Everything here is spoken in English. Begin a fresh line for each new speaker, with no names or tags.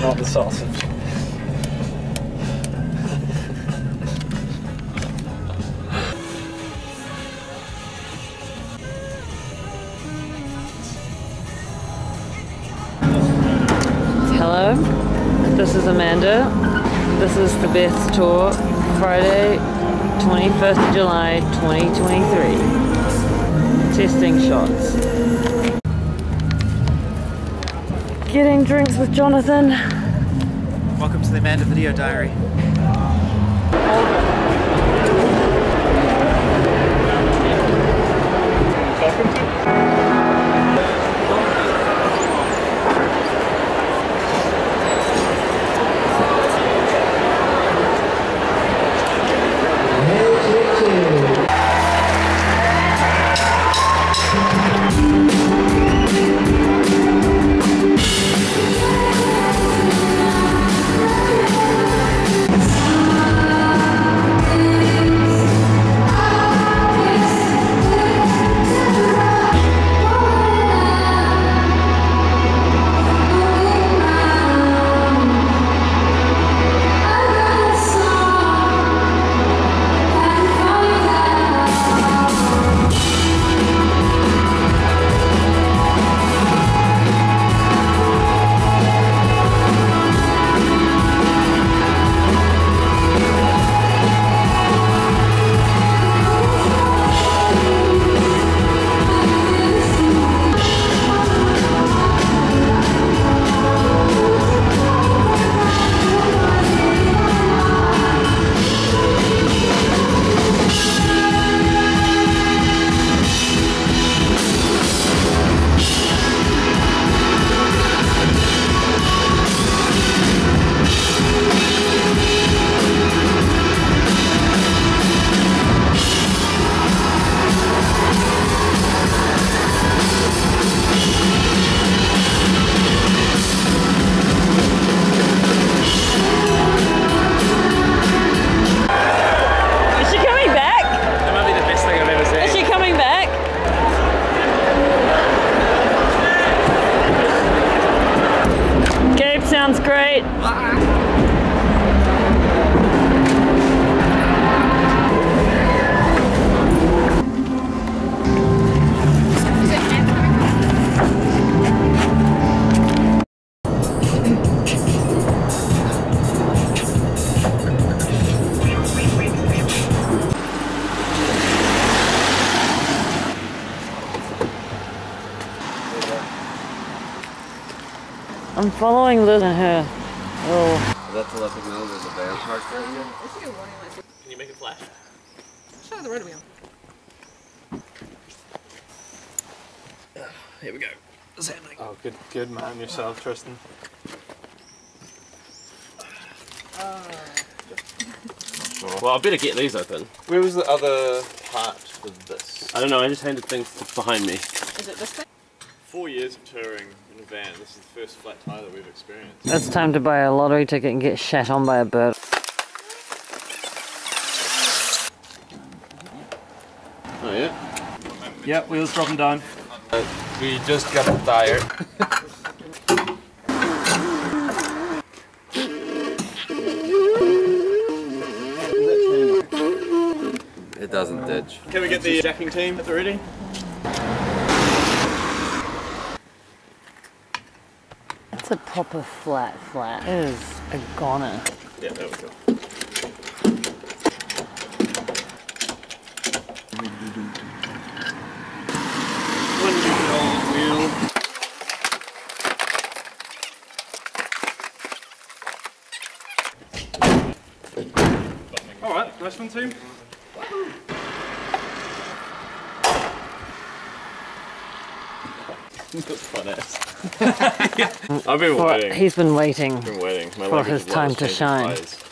not the sausage.
Hello, this is Amanda. This is the Beth's tour, Friday, 21st of July, 2023. Testing shots. Getting drinks with Jonathan.
Welcome to the Amanda Video Diary.
Sounds great. I'm following Liz and her. Oh.
That's to let them know there's a van parked right here.
Can you make it flash?
Show the road wheel.
Here we go. What's happening?
Oh, good man yourself, Tristan.
Well, I better get these open.
Where was the other part of this?
I don't know, I just handed things behind me.
Is it this thing?
4 years of touring in a van. This is the first flat tire that we've experienced.
It's time to buy a lottery ticket and get shat on by a bird.
Oh yeah?
Yep, wheels dropping down.
We just got the tire. It doesn't ditch.
Can we get the jacking team at the ready?
It's a proper flat. It is a goner.
Yeah, there we go. Wheel. Alright, nice one team. That's fun ass. I've been waiting.
He's been waiting
My
for his time to shine.